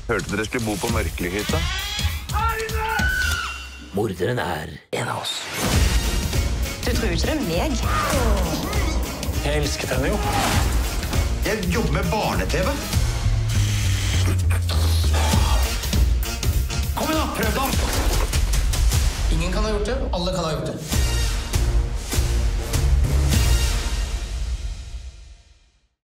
Hørte dere skulle bo på Mørkelyhytta? Morderen en av oss. Du tror ikke det meg? Jeg elsket henne jo. Jeg jobber med barne-TV. Kom igjen da, prøv da! Ingen kan ha gjort det, alle kan ha gjort det.